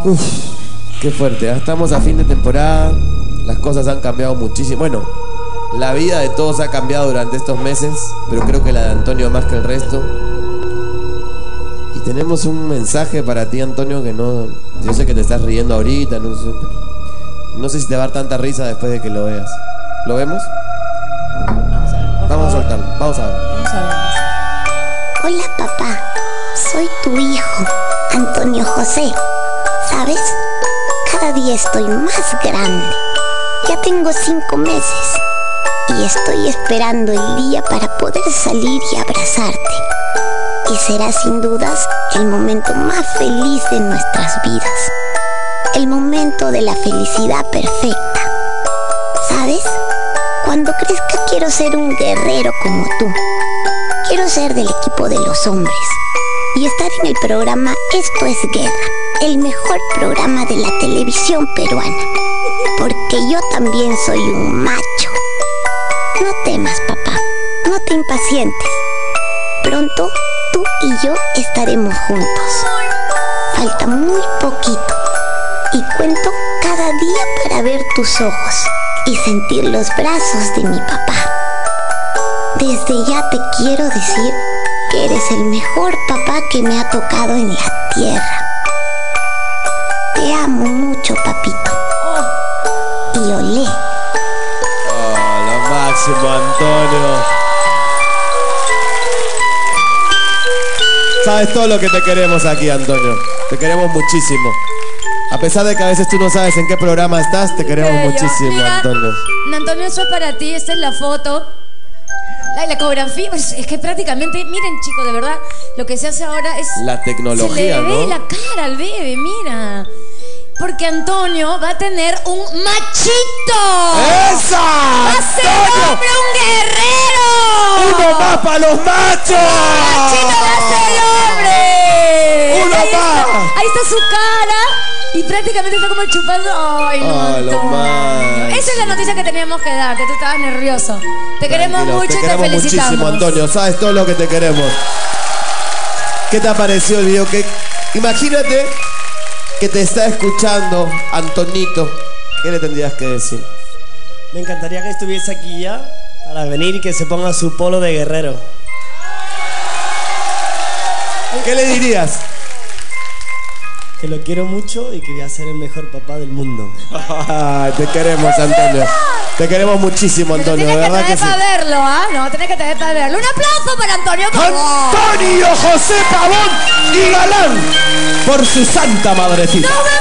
Uf, qué fuerte. Ya estamos a fin de temporada. Las cosas han cambiado muchísimo. Bueno, la vida de todos ha cambiado durante estos meses, pero creo que la de Antonio más que el resto. Y tenemos un mensaje para ti, Antonio, que no... Yo sé que te estás riendo ahorita, no sé si te va a dar tanta risa después de que lo veas. ¿Lo vemos? Vamos a soltarlo, vamos a ver. Hola papá, soy tu hijo, Antonio José. ¿Sabes? Cada día estoy más grande. Ya tengo 5 meses y estoy esperando el día para poder salir y abrazarte. Y será sin dudas el momento más feliz de nuestras vidas. El momento de la felicidad perfecta. ¿Sabes? Cuando crezca quiero ser un guerrero como tú. Quiero ser del equipo de los hombres y estar en el programa Esto es Guerra, el mejor programa de la televisión peruana. Porque yo también soy un macho. No temas, papá, no te impacientes. Pronto tú y yo estaremos juntos. Falta muy poquito y cuento cada día para ver tus ojos y sentir los brazos de mi papá. Desde ya te quiero decir que eres el mejor papá que me ha tocado en la tierra. Te amo mucho, papito. Y olé. Oh, lo máximo, Antonio. Sabes todo lo que te queremos aquí, Antonio. Te queremos muchísimo. A pesar de que a veces tú no sabes en qué programa estás, te queremos muchísimo, mira, Antonio. Antonio, eso es para ti, esta es la foto. La ecografía, pues, es que prácticamente, miren chicos, de verdad, lo que se hace ahora es... La tecnología, ¿no? Se le ve la cara al bebé, mira. Porque Antonio va a tener un machito. ¡Esa! ¡Va a ser hombre, un guerrero! ¡Uno más para los machos! ¡Machito va a ser hombre! ¡Uno más! Ahí está su cara. Y prácticamente está como chupando. Ay, no, Antonio. Esa es la noticia que teníamos que darte. Tú estabas nervioso. Te queremos mucho y te felicitamos. Muchísimo, Antonio. Sabes todo lo que te queremos. ¿Qué te ha parecido el video? Imagínate que te está escuchando Antonito. ¿Qué le tendrías que decir? Me encantaría que estuviese aquí ya para venir y que se ponga su polo de guerrero. ¿Qué le dirías? Que lo quiero mucho y que voy a ser el mejor papá del mundo. Te queremos, Antonio. Te queremos muchísimo, Antonio. De verdad que sí. Para verlo, ¿ah? No, tenés que tener para verlo. Un aplauso para Antonio Pavón. Antonio José Pavón y Galán por su santa madrecita.